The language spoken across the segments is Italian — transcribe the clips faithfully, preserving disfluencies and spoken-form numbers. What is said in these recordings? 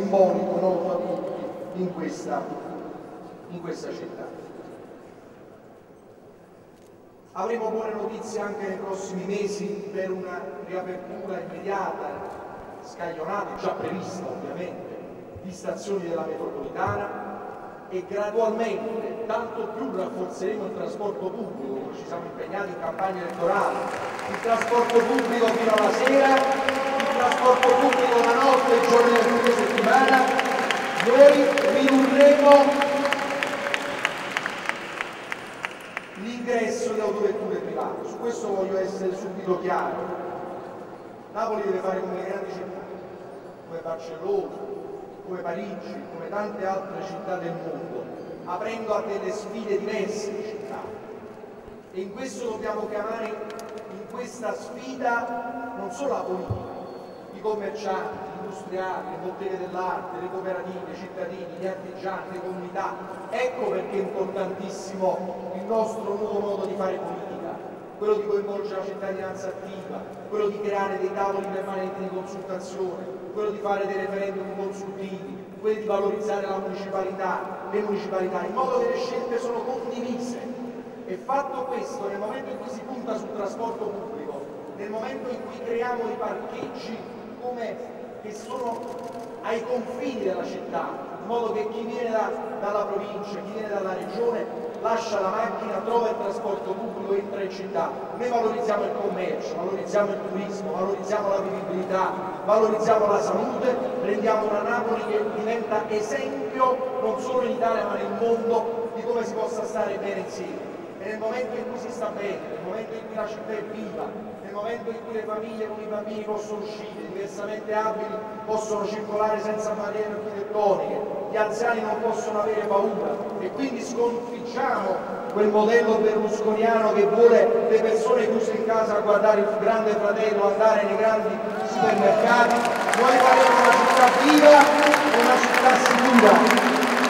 simbolico noto a tutti in questa, in questa città. Avremo buone notizie anche nei prossimi mesi per una riapertura immediata, scaglionata, già prevista ovviamente, di stazioni della metropolitana, e gradualmente, tanto più rafforzeremo il trasporto pubblico, come ci siamo impegnati in campagna elettorale, il trasporto pubblico fino alla sera, il trasporto pubblico la notte e i giorni del fine settimana, noi ridurremo l'ingresso di autovetture private. Su questo voglio essere subito chiaro. Napoli deve fare come le grandi città, come Barcellona, come Parigi, come tante altre città del mondo, aprendo a delle sfide diverse di città. E in questo dobbiamo chiamare in questa sfida non solo la politica, i commercianti, gli industriali, le botteghe dell'arte, le cooperative, i cittadini, gli artigiani, le comunità. Ecco perché è importantissimo il nostro nuovo modo di fare politica, quello di coinvolgere la cittadinanza attiva, quello di creare dei tavoli permanenti di consultazione, quello di fare dei referendum consultivi, quello di valorizzare la municipalità, le municipalità, in modo che le scelte sono condivise. E fatto questo, nel momento in cui si punta sul trasporto pubblico, nel momento in cui creiamo i parcheggi come che sono ai confini della città, in modo che chi viene da, dalla provincia, chi viene dalla regione, lascia la macchina, trova il trasporto pubblico e entra in città. Noi valorizziamo il commercio, valorizziamo il turismo, valorizziamo la vivibilità, valorizziamo la salute, rendiamo una Napoli che diventa esempio non solo in Italia ma nel mondo di come si possa stare bene insieme. E nel momento in cui si sta bene, nel momento in cui la città è viva, nel momento in cui le famiglie con i bambini possono uscire, diversamente abili possono circolare senza barriere architettoniche, gli anziani non possono avere paura, e quindi sconfiggiamo quel modello berlusconiano che vuole le persone chiuse in casa a guardare il grande fratello, andare nei grandi supermercati. Noi faremo una città viva e una città sicura.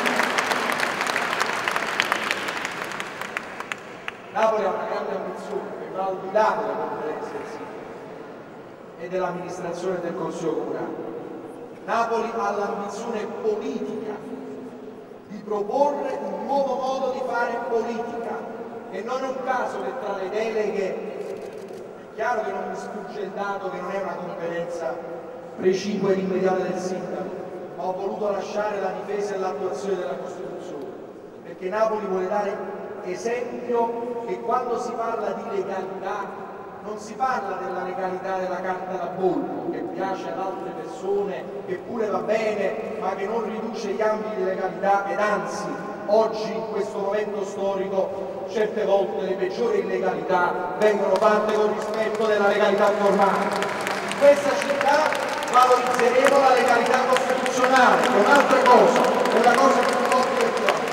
Napoli ha una grande ambizione che va al di là della conferenza del sindaco e dell'amministrazione del Consiglio Comunale. Napoli ha l'ambizione politica di proporre un nuovo modo di fare politica, e non è un caso che tra le deleghe, è chiaro che non mi sfugge il dato che non è una conferenza precipua ed immediata del sindaco, ma ho voluto lasciare la difesa e l'attuazione della Costituzione, perché Napoli vuole dare esempio che quando si parla di legalità non si parla della legalità della carta da bollo che piace ad altre persone, che pure va bene, ma che non riduce gli ambiti di legalità, ed anzi oggi in questo momento storico certe volte le peggiori illegalità vengono fatte con rispetto della legalità normale. In questa città valorizzeremo la legalità costituzionale, che è un'altra cosa, è una cosa che non ho detto.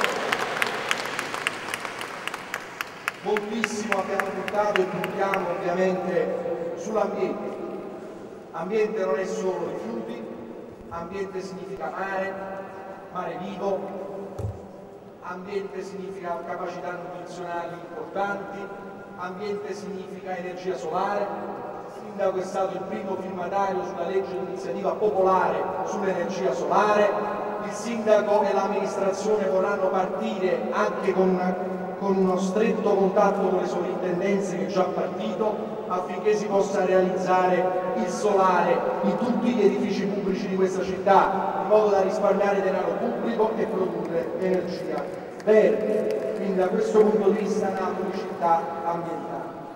Moltissimo abbiamo puntato e puntiamo ovviamente sull'ambiente. Ambiente non è solo rifiuti, ambiente significa mare, mare vivo, ambiente significa capacità nutrizionali importanti, ambiente significa energia solare. Il sindaco è stato il primo firmatario sulla legge di iniziativa popolare sull'energia solare. Il sindaco e l'amministrazione vorranno partire anche con una con uno stretto contatto con le sovrintendenze, che è già partito, affinché si possa realizzare il solare in tutti gli edifici pubblici di questa città, in modo da risparmiare denaro pubblico e produrre energia verde. Quindi da questo punto di vista Napoli città ambientale.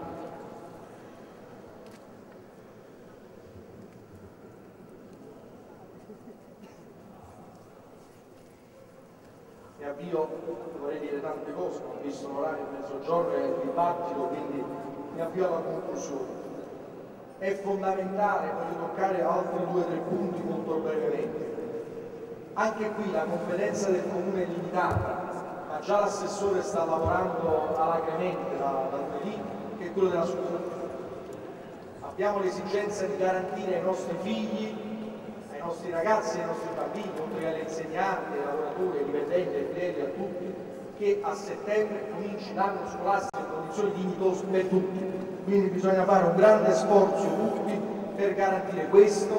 Mi avvio, vorrei dire tante cose, ma ho visto l'orario a mezzogiorno e il dibattito, quindi mi avvio alla conclusione. È fondamentale, voglio toccare altri due o tre punti molto brevemente. Anche qui la competenza del comune è limitata, ma già l'assessore sta lavorando alacremente da, da lunedì, che è quello della scuola. Abbiamo l'esigenza di garantire ai nostri figli, ai nostri ragazzi e ai nostri bambini, oltre che agli insegnanti, ai lavoratori, ai dipendenti, ai fedeli, a tutti, che a settembre cominci l'anno scolastico in condizioni dignitose per tutti. Quindi bisogna fare un grande sforzo tutti per garantire questo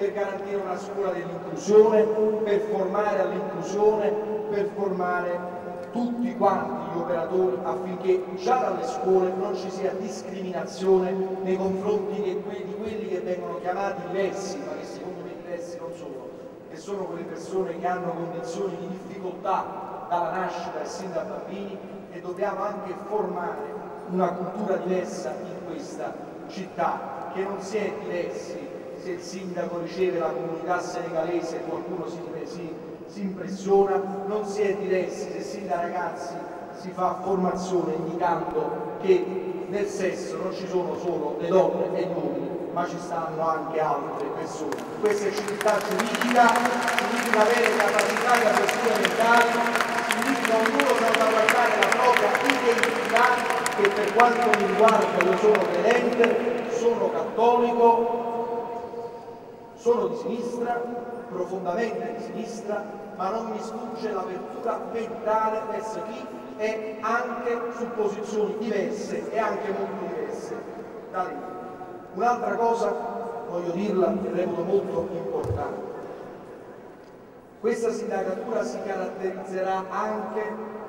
per garantire una scuola dell'inclusione, per formare all'inclusione, per formare tutti quanti gli operatori affinché già dalle scuole non ci sia discriminazione nei confronti di quelli, di quelli che vengono chiamati diversi, ma che secondo me diversi non sono, che sono quelle persone che hanno condizioni di difficoltà dalla nascita e sin da bambini, e dobbiamo anche formare una cultura diversa in questa città, che non si è diversi se il sindaco riceve la comunità senegalese e qualcuno si, si, si impressiona, non si è diversi se sin da ragazzi si fa formazione indicando che nel sesso non ci sono solo le donne e gli uomini, ma ci stanno anche altre persone. Questa è civiltà giuridica, significa avere capacità di apertura mentale, significa ognuno salvaguardare la propria identità, che per quanto mi riguarda io sono credente, sono cattolico, sono di sinistra, profondamente di sinistra, ma non mi sfugge l'apertura mentale verso chi è anche su posizioni diverse e anche molto diverse dalle mie. Un'altra cosa, voglio dirla, che reputo molto importante. Questa sindacatura si caratterizzerà anche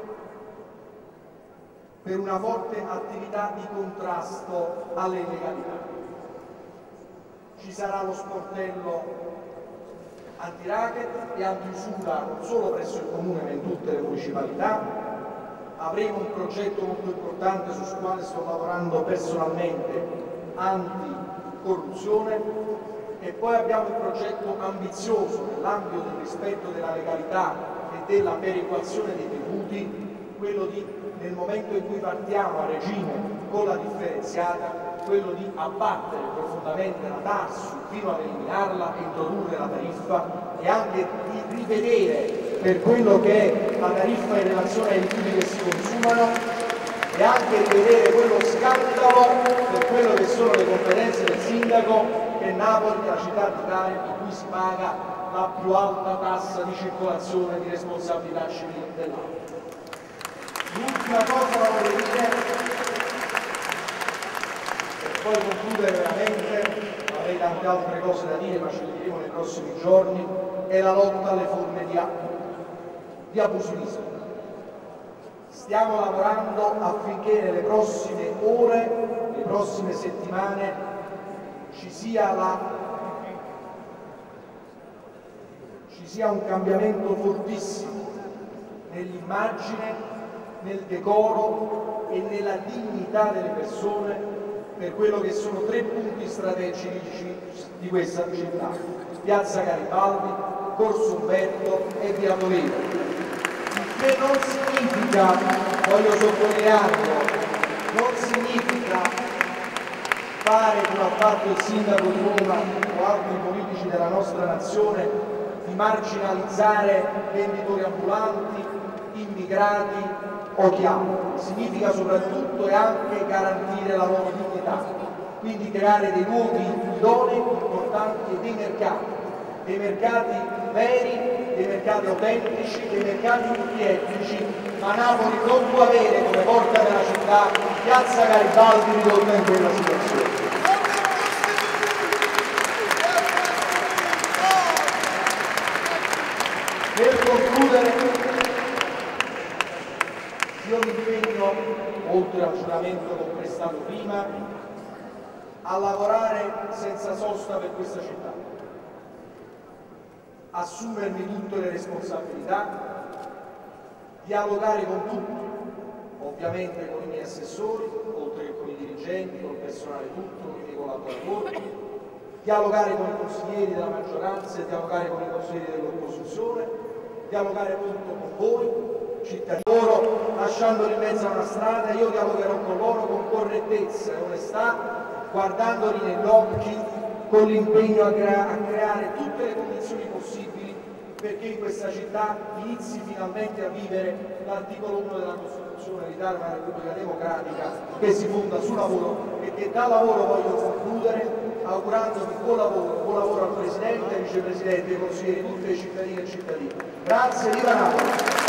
per una forte attività di contrasto alle illegalità. Ci sarà lo sportello anti-racket e anti-usura non solo presso il comune ma in tutte le municipalità. Avremo un progetto molto importante sul quale sto lavorando personalmente, anticorruzione, e poi abbiamo un progetto ambizioso nell'ambito del rispetto della legalità e della perequazione dei tributi, quello di, nel momento in cui partiamo a regime con la differenziata, quello di abbattere profondamente la TARSU fino ad eliminarla e introdurre la tariffa, e anche di rivedere per quello che è la tariffa in relazione ai rifiuti che si consumano, e anche rivedere quello scandalo per quello che sono le competenze del sindaco, che Napoli è la città d'Italia in cui si paga la più alta tassa di circolazione di responsabilità civile dell'auto. L'ultima cosa la voglio dire, per poi concludere veramente, avrei tante altre cose da dire ma ce le diremo nei prossimi giorni, è la lotta alle forme di, di abusivismo. Stiamo lavorando affinché nelle prossime ore, nelle prossime settimane, ci sia, la, ci sia un cambiamento fortissimo nell'immagine, nel decoro e nella dignità delle persone per quello che sono tre punti strategici di questa città: Piazza Garibaldi, Corso Umberto e Via Toledo. Il che non significa, voglio sottolinearlo, non significa fare come ha fatto il sindaco di Roma o altri politici della nostra nazione, di marginalizzare venditori ambulanti, immigrati o chiavi. Significa soprattutto e anche garantire la loro dignità, quindi creare dei luoghi idonei, importanti e dei mercati, dei mercati veri, dei mercati autentici, dei mercati multietnici, ma Napoli non può avere come porta della città Piazza Garibaldi ridotta in quella situazione. Per concludere, io mi impegno, oltre al giuramento che ho prestato prima, a lavorare senza sosta per questa città, assumermi tutte le responsabilità, dialogare con tutti, ovviamente con i miei assessori, oltre che con i dirigenti, con il personale tutto, con i miei collaboratori, dialogare con i consiglieri della maggioranza e dialogare con i consiglieri dell'opposizione, dialogare molto con voi, cittadini, loro lasciandoli in mezzo a una strada. Io dialogherò con loro con correttezza e onestà, guardandoli negli occhi, con l'impegno a, crea a creare tutte le condizioni possibili perché in questa città inizi finalmente a vivere l'articolo uno della Costituzione, l'Italia è una Repubblica democratica che si fonda sul lavoro, e che da lavoro voglio concludere augurandovi buon lavoro, buon lavoro al Presidente, ai Vicepresidenti, ai consiglieri, tutti i cittadini e cittadini. Grazie, viva Napoli!